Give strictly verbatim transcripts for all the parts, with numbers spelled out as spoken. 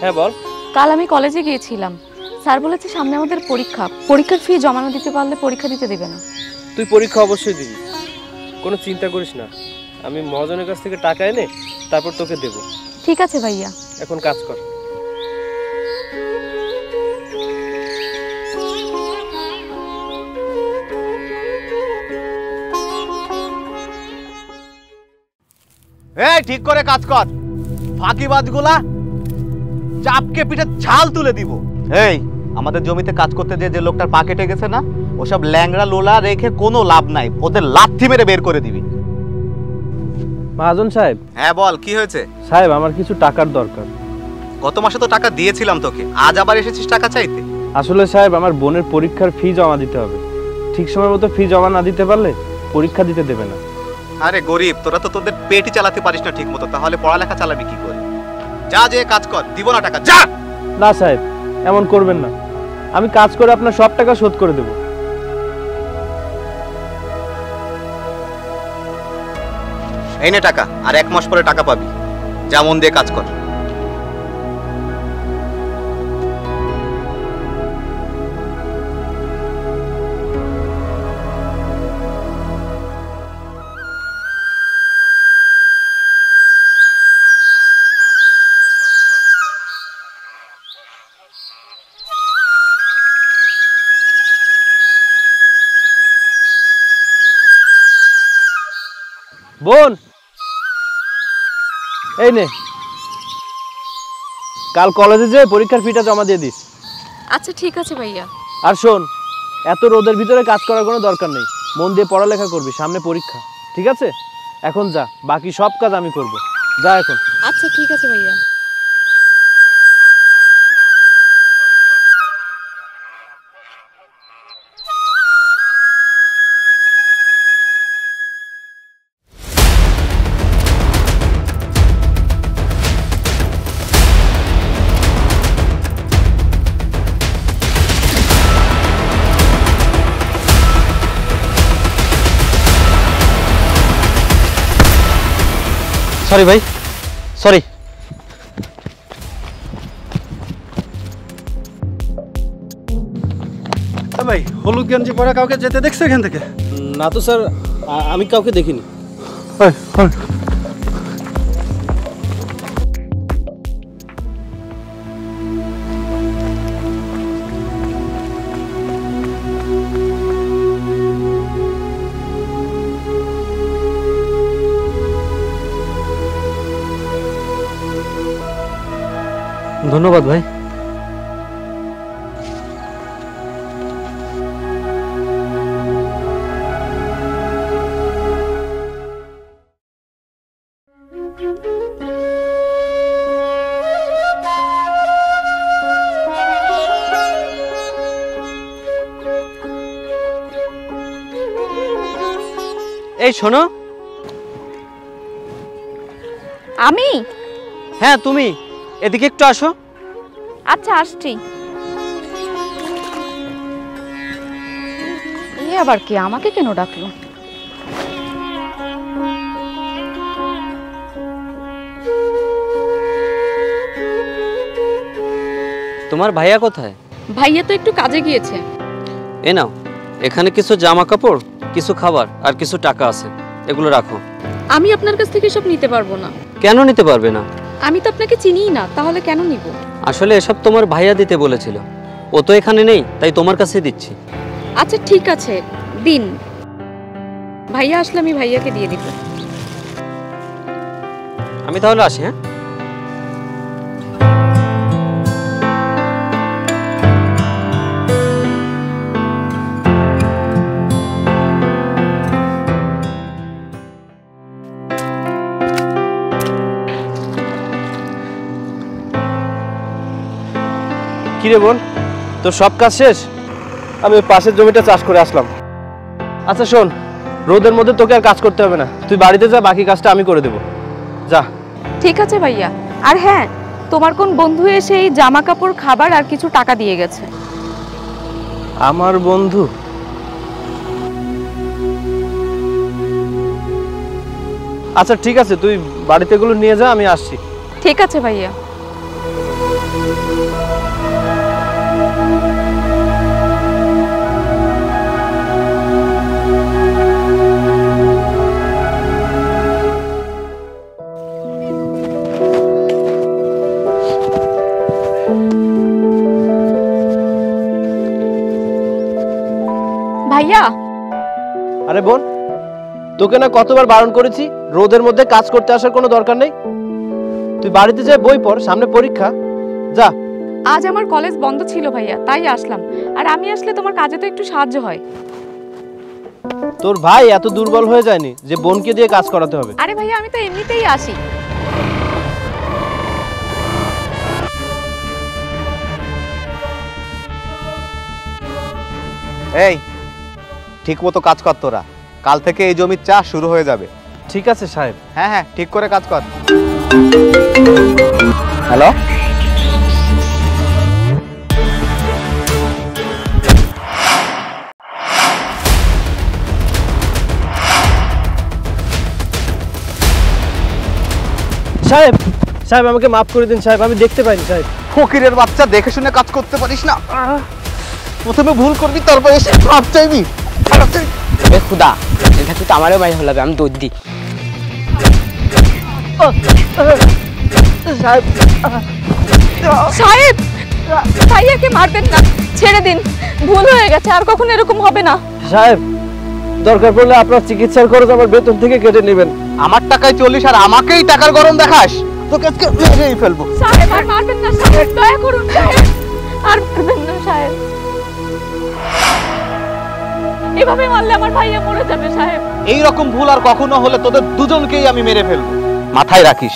হ্যাঁ বল। কাল আমি কলেজে গিয়েছিলাম, স্যার বলেছে সামনে আমাদের পরীক্ষা, পরীক্ষার ফি জমা না দিতে পারলে পরীক্ষা দিতে দেবে না। তুই পরীক্ষা অবশ্যই দিবি, কোনো চিন্তা করিস না। আমি মহাজনের কাছ থেকে টাকা এনে তারপর তোকে দেব। ঠিক আছে ভাইয়া, এখন কাজ কর। এই ঠিক করে কাজ কর, ফাঁকিবাজগুলা চাপকে পিঠে ছাল তুলে দিব। এই আমাদের জমিতে কাজ করতে যে যে লোকটার পা কেটে গেছে না, ওসব ল্যাংড়া লোলা রেখে কোনো লাভ নাই, ওদের লাথি মেরে বের করে দিবি। মহাজন সাহেব। হ্যাঁ বল, কি হয়েছে? সাহেব আমার কিছু টাকার দরকার। গত মাসে তো টাকা দিয়েছিলাম তোকে, আজ আবার এসেছিস টাকা চাইতে? আসলে সাহেব আমার বোনের পরীক্ষার ফি জমা দিতে হবে, ঠিক সময় মতো ফি জমা না দিতে পারলে পরীক্ষা দিতে দেবে না। আরে গরিব, তোরা তো তোদের পেটই চালাতে পারিস না ঠিক মতো, তাহলে পড়ালেখা চালাবি কি করে? যা যে কাজ কর, দিব না টাকা, যা। না সাহেব এমন করবেন না, আমি কাজ করে আপনার সব টাকা শোধ করে দেব। এই নে টাকা, আর এক মাস পরে টাকা পাবি, যা মন দিয়ে কাজ কর। বোন এই নে, কাল কলেজে যে পরীক্ষার ফিটা জমা দিয়ে দিস। আচ্ছা ঠিক আছে ভাইয়া। আর শোন, এত রোদের ভিতরে কাজ করার কোনো দরকার নেই, মন দিয়ে পড়ালেখা করবি, সামনে পরীক্ষা। ঠিক আছে, এখন যা, বাকি সব কাজ আমি করব। যা এখন। আচ্ছা ঠিক আছে ভাইয়া। সরি ভাই, সরি। ভাই হলুদ গেঞ্জি পরে কাউকে যেতে দেখছো এখান থেকে? না তো স্যার, আমি কাউকে দেখিনি। ধন্যবাদ ভাই। এই শোনো। আমি? হ্যাঁ তুমি, এদিকে একটু আসো। আচ্ছা আসছি। এই আবার কি, আমাকে কেন ডাকলো? তোমার ভাইয়া কোথায়? ভাইয়া তো একটু কাজে গিয়েছে। এ নাও, এখানে কিছু জামা কাপড়, কিছু খাবার আর কিছু টাকা আছে, এগুলো রাখো। আমি আপনার কাছ থেকে সব নিতে পারবো না। কেন নিতে পারবে না? আমি তো আপনাকে চিনিই না, তাহলে কেন নিব? আসলে এসব তোমার ভাইয়া দিতে বলেছিল, ও তো এখানে নেই, তাই তোমার কাছে দিচ্ছি। আচ্ছা ঠিক আছে, দিন। ভাইয়া আসলে আমি ভাইয়াকে দিয়ে দিব। আমি তাহলে আসি। হ্যাঁ কিরে বোন, তোর সব কাজ শেষ? আমি পাশের জমিটা চাষ করে আসলাম। আচ্ছা শোন, রোদের মধ্যে তোকে আর কাজ করতে হবে না, তুই বাড়িতে যা, বাকি কাজটা আমি করে দেব। যা। ঠিক আছে ভাইয়া। আর হ্যাঁ, তোমার কোন বন্ধু এসে এই জামা কাপড়, খাবার আর কিছু টাকা দিয়ে গেছে। আমার বন্ধু? আচ্ছা ঠিক আছে, তুই বাড়িতে এগুলো নিয়ে যা, আমি আসছি। ঠিক আছে ভাইয়া। ভাইয়া আরে বোন, তোকে না কতবার বারণ করেছি রোদের মধ্যে কাজ করতে আসার কোনো দরকার নেই। তুই বাড়িতে যা বই পড়, সামনে পরীক্ষা, যা। আজ আমার কলেজ বন্ধ ছিল ভাইয়া, তাই আসলাম। আর আমি আসলে তোমার কাজে তো একটু সাহায্য হয়। তোর ভাই এত দুর্বল হয়ে যায়নি যে বোনকে দিয়ে কাজ করাতে হবে। আরে ভাইয়া আমি তো এমনিতেই আসি। এই ঠিক মতো কাজ কর তোরা, কাল থেকে এই জমির চাষ শুরু হয়ে যাবে। ঠিক আছে সাহেব। হ্যাঁ হ্যাঁ ঠিক করে কাজ কর। হ্যালো, সাহেব সাহেব আমাকে মাফ করে দিন সাহেব, আমি দেখতে পাইনি সাহেব। ফকিরের বাচ্চা, দেখে শুনে কাজ করতে পারিস না? প্রথমে ভুল করবি, তারপরে এসে মাপ চাইবি। এ খুদা, এটা তো আমারও মাই হলাবে, আমি দৌড় দিই। সাহেব সাহেব ভাইয়াকে মারবেন না, ছেড়ে দিন, ভুল হয়ে গেছে, আর কখনো এরকম হবে না। সাহেব, দরকার পড়লে আপনার চিকিৎসার খরচ আমার বেতন থেকে কেটে নেবেন। আমার টাকায় চল্লিশ আর আমাকেই টাকার গরম দেখাস, তোকে আজকে মেরেই ফেলবো। সাহেব আর মারবেন না সাহেব, দয়া করুন সাহেব, আর মারবেন না সাহেব। এভাবে মারলে আমার ভাইয়া মরে যাবে সাহেব। এই রকম ভুল আর কখনো হলে তোদের দুজনকেই আমি মেরে ফেলবো, মাথায় রাখিস।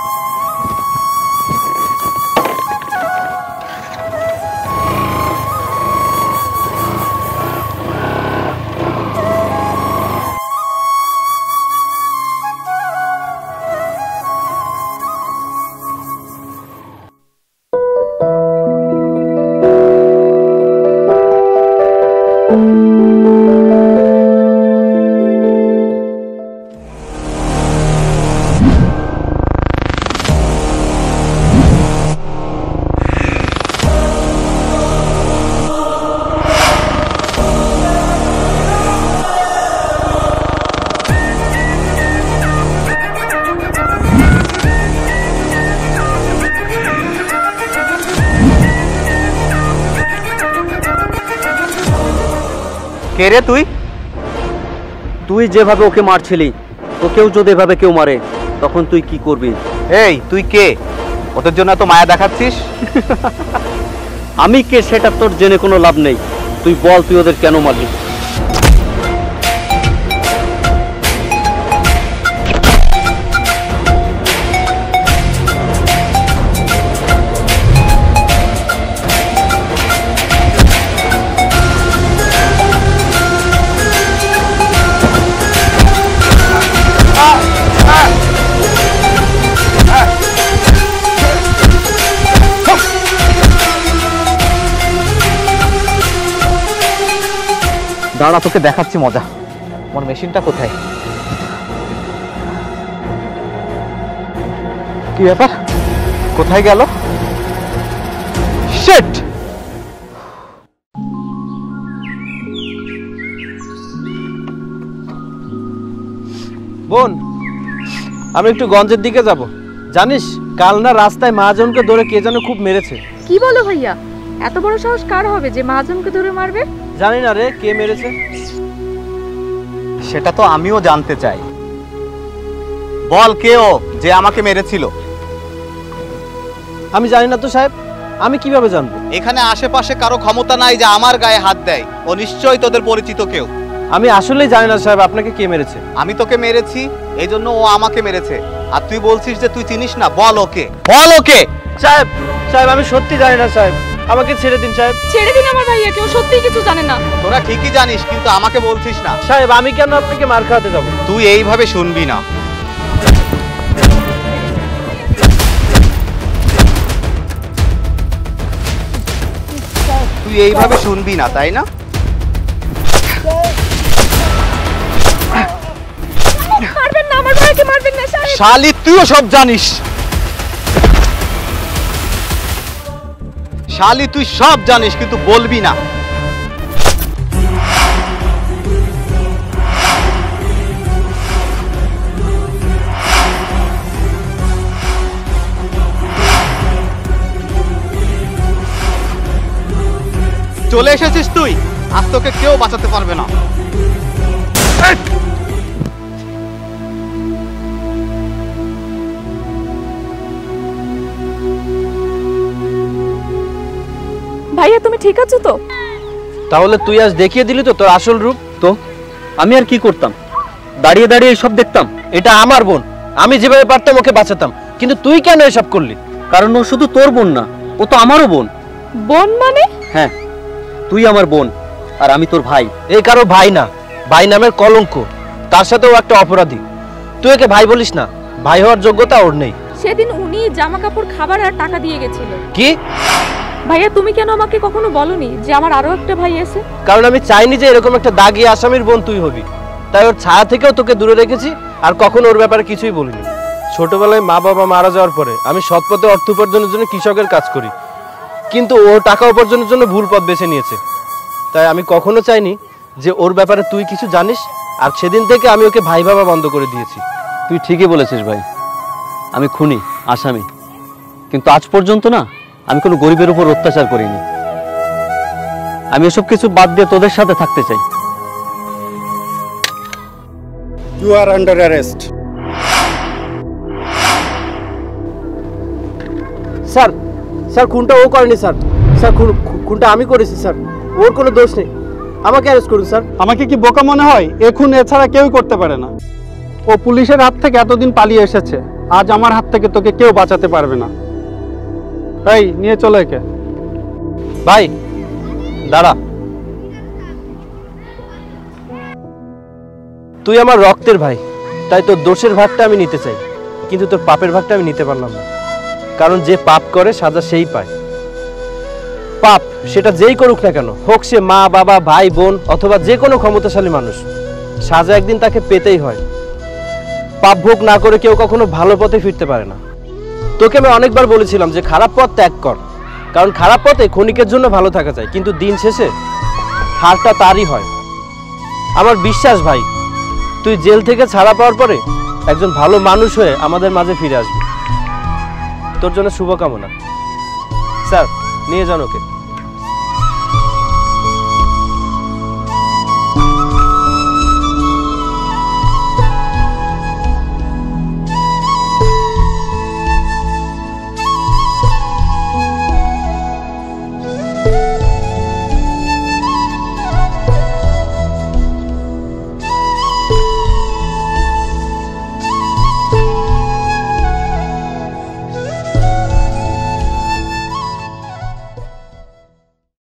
কে রে তুই? তুই যেভাবে ওকে মারছিলি, তোকেও যদি এভাবে কেউ মারে তখন তুই কি করবি? এই তুই কে? ওদের জন্য এত মায়া দেখাচ্ছিস? আমি কে সেটা তোর জেনে কোনো লাভ নেই, তুই বল তুই ওদের কেন মারলি? দাঁড়া, তোকে দেখাচ্ছি মজা। আমার মেশিনটা কোথায়? কি ব্যাপার, কোথায় গেল? শিট! বোন, আমি একটু গঞ্জের দিকে যাব। জানিস কাল না রাস্তায় মহাজনকে ধরে কে যেন খুব মেরেছে। কি বলো ভাইয়া, এত বড় সাহস কার হবে যে মহাজনকে ধরে মারবে? জানি না রে কে মেরেছে। সেটা তো আমিও জানতে চাই। বল কে ও যে আমাকে মেরেছিল? আমি জানি না তো সাহেব, আমি কিভাবে জানবো? এখানে আশেপাশে কারো ক্ষমতা নাই যে আমার গায়ে হাত দেয়। ও নিশ্চয়ই তোদের পরিচিত কেউ। আমি আসলেই জানি না সাহেব আপনাকে কে মেরেছে। আমি তোকে মেরেছি, এই জন্য ও আমাকে মেরেছে। আর তুই বলছিস যে তুই চিনিস না। বল ওকে, বল ওকে। সাহেব সাহেব আমি সত্যি জানি না সাহেব, আমাকে ছেড়ে দিন সাহেব। ছেড়ে দিন আমার ভাইয়া, কেউ সত্যিই কিছু জানে না। তোরা ঠিকই জানিস কিন্তু আমাকে বলছিস না। সাহেব আমি কেন আপনাকে মার খাওয়াতে যাবো? তুই এইভাবে শুনবি না। তুই এইভাবে শুনবি না, তাই না? মারবেন না আমার ভাইকে, মারবেন না সাহেব। শালি তুইও সব জানিস। শালি তুই সব জানিস কিন্তু বলবি না। চলে এসেছিস তুই, আজ তোকে কেউ বাঁচাতে পারবে না। ভাইয়া তুমি ঠিক আছো তো? তাহলে তুই আজ দেখিয়ে দিলি তো তোর আসল রূপ। তো আমি আর কি করতাম? দাঁড়িয়ে দাঁড়িয়ে সব দেখতাম? এটা আমার বোন, আমি যেভাবে পারতাম ওকে বাঁচাতাম, কিন্তু তুই কেন এসব করলি? কারণ ও শুধু তোর বোন না, ও তো আমারও বোন। বোন মানে? হ্যাঁ, তুই আমার বোন আর আমি তোর ভাই। এই কারো ভাই না, ভাই নামের কলঙ্ক, তার সাথেও একটা অপরাধী। তুই একে ভাই বলিস না, ভাই হওয়ার যোগ্যতা ওর নেই। সেদিন উনি জামা কাপড় খাবার আর টাকা দিয়ে গেছিল। কি? ভাইয়া তুমি কেন আমাকে কখনো বলনি যে আমার আরো একটা ভাই আছে? কারণ আমি চাইনি যে এরকম একটা দাগি আসামির বোন তুই হবি, তাই ওর ছায়া থেকেও তোকে দূরে রেখেছি আর কখনো ওর ব্যাপারে কিছুই বলিনি। ছোটবেলায় মা বাবা মারা যাওয়ার পরে আমি সৎ পথে অর্থ উপার্জনের জন্য কৃষকের কাজ করি, কিন্তু ও টাকা উপার্জনের জন্য ভুল পথ বেছে নিয়েছে। তাই আমি কখনো চাইনি যে ওর ব্যাপারে তুই কিছু জানিস, আর সেদিন থেকে আমি ওকে ভাই বাবা বন্ধ করে দিয়েছি। তুই ঠিকই বলেছিস ভাই, আমি খুনি, আসামি, কিন্তু আজ পর্যন্ত না আমি কোনো গরিবের উপর অত্যাচার করিনি। আমি এসব কিছু বাদ দিয়ে তোদের সাথে থাকতে চাই। You are under arrest. Sir, sir খুনটা ও করেনি স্যার, স্যার খুন খুনটা আমি করেছি স্যার, ওর কোনো দোষ নেই, আমাকে অ্যারেস্ট করুন স্যার। আমাকে কি বোকা মনে হয়? এখন এছাড়া কেউই করতে পারে না। ও পুলিশের হাত থেকে এতদিন পালিয়ে এসেছে, আজ আমার হাত থেকে তোকে কেউ বাঁচাতে পারবে না। এই নিয়ে চলো একে। ভাই দাঁড়া, তুই আমার রক্তের ভাই, তাই তোর দোষের ভাগটা আমি নিতে চাই, কিন্তু তোর পাপের ভাগটা আমি নিতে পারলাম না। কারণ যে পাপ করে সাজা সেই পায়। পাপ সেটা যেই করুক না কেন, হোক সে মা বাবা ভাই বোন অথবা যে কোনো ক্ষমতাশালী মানুষ, সাজা একদিন তাকে পেতেই হয়। পাপ ভোগ না করে কেউ কখনো ভালো পথে ফিরতে পারে না। তোকে আমি অনেকবার বলেছিলাম যে খারাপ পথ ত্যাগ কর, কারণ খারাপ পথে ক্ষণিকের জন্য ভালো থাকা যায়, কিন্তু দিন শেষে হারটা তারই হয়। আমার বিশ্বাস ভাই, তুই জেল থেকে ছাড়া পাওয়ার পরে একজন ভালো মানুষ হয়ে আমাদের মাঝে ফিরে আসবি। তোর জন্য শুভকামনা। স্যার নিয়ে যান ওকে।